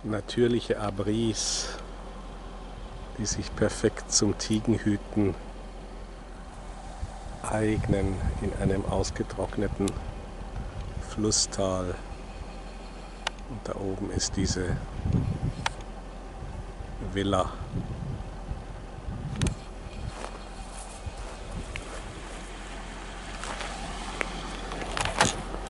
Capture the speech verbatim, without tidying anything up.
natürliche Abris, die sich perfekt zum Tigenhüten eignen in einem ausgetrockneten Flusstal. Und da oben ist diese Villa.